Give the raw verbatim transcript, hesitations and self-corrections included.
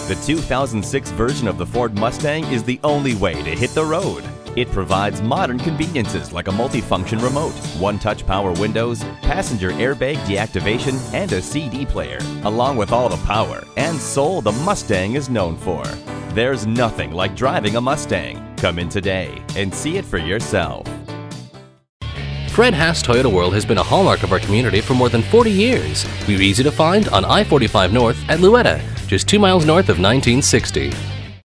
The two thousand six version of the Ford Mustang is the only way to hit the road. It provides modern conveniences like a multifunction remote, one-touch power windows, passenger airbag deactivation, and a C D player, along with all the power and soul the Mustang is known for. There's nothing like driving a Mustang. Come in today and see it for yourself. Fred Haas Toyota World has been a hallmark of our community for more than forty years. We're easy to find on I forty-five North at Louetta, just two miles north of nineteen sixty.